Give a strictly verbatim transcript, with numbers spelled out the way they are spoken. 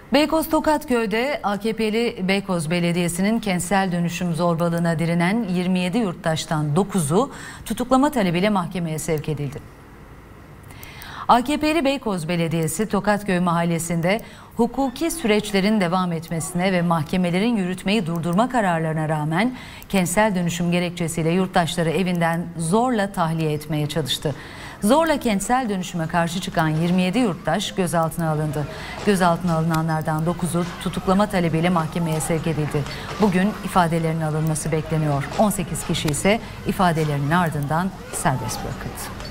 Beykoz Tokatköy'de A K P'li Beykoz Belediyesi'nin kentsel dönüşüm zorbalığına direnen yirmi yedi yurttaştan dokuzu tutuklama talebiyle mahkemeye sevk edildi. A K P'li Beykoz Belediyesi Tokatköy mahallesinde hukuki süreçlerin devam etmesine ve mahkemelerin yürütmeyi durdurma kararlarına rağmen kentsel dönüşüm gerekçesiyle yurttaşları evinden zorla tahliye etmeye çalıştı. Zorla kentsel dönüşüme karşı çıkan yirmi yedi yurttaş gözaltına alındı. Gözaltına alınanlardan dokuzu tutuklama talebiyle mahkemeye sevk edildi. Bugün ifadelerinin alınması bekleniyor. on sekiz kişi ise ifadelerinin ardından serbest bırakıldı.